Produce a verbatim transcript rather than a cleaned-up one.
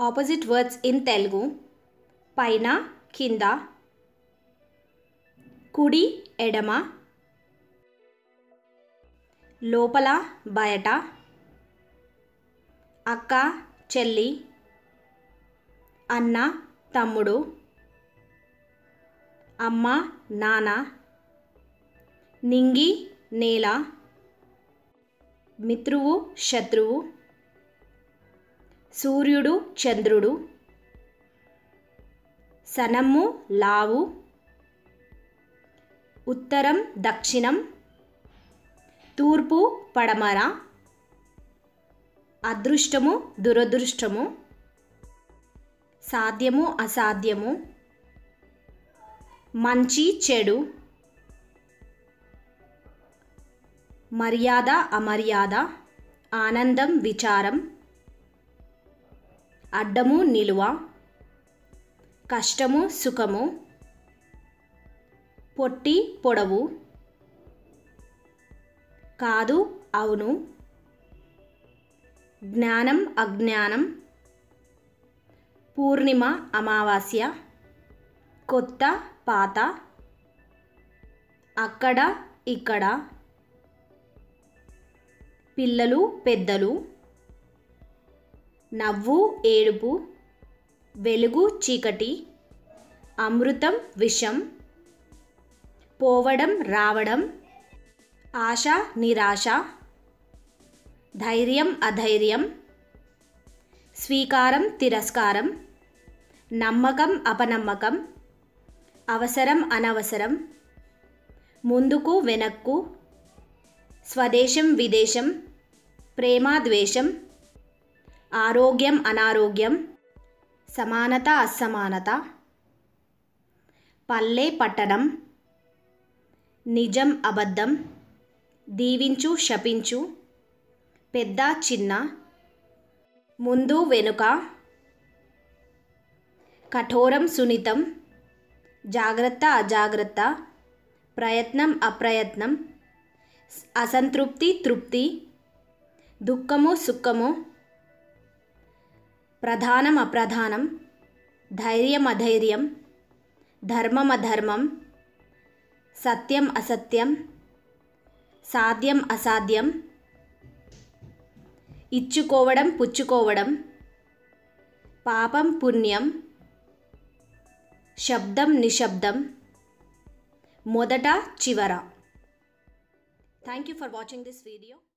Opposite words in Telugu: paina, kinda, kudi, edama, lopala, bayata, akka, chelli, అన్న, తమ్ముడు, అమ్మ, నాన్న, నింగి, నేల, మిత్రువు, శత్రువు, సూర్యుడు, చంద్రుడు, సనమ్ము, లావు, ఉత్తరం, దక్షిణం, తూర్పు, పడమర, అదృష్టము, దురదృష్టము, సాధ్యము, అసాధ్యము, మంచి, చెడు, మర్యాద, అమర్యాద, ఆనందం, విచారం, అడ్డము, నిలువ, కష్టము, సుఖము, పొట్టి, పొడవు, కాదు, అవును, జ్ఞానం, అజ్ఞానం, పూర్ణిమ, అమావాస్య, కొత్త, పాత, అక్కడ, ఇక్కడ, పిల్లలు, పెద్దలు, నవ్వు, ఏడుపు, వెలుగు, చీకటి, అమృతం, విషం, పోవడం, రావడం, ఆశ, నిరాశ, ధైర్యం, అధైర్యం, స్వీకారం, తిరస్కారం, నమ్మకం, అపనమ్మకం, అవసరం, అనవసరం, ముందుకు, వెనక్కు, స్వదేశం, విదేశం, ప్రేమ, ద్వేషం, ఆరోగ్యం, అనారోగ్యం, సమానత, అసమానత, పల్లె, పట్టణం, నిజం, అబద్ధం, దీవించు, శపించు, పెద్ద, చిన్న, ముందు, వెనుక, కఠోరం, సున్నితం, జాగ్రత్త, అజాగ్రత్త, ప్రయత్నం, అప్రయత్నం, అసంతృప్తి, తృప్తి, దుఃఖము, సుఖము, ప్రధానం, అప్రధానం, ధైర్యం, అధైర్యం, ధర్మం, అధర్మం, సత్యం, అసత్యం, సాధ్యం, అసాధ్యం, ఇచ్చుకోవడం, పుచ్చుకోవడం, పాపం, పుణ్యం, శబ్దం, నిశ్శబ్దం, మొదట, చివర. Thank you for watching this video.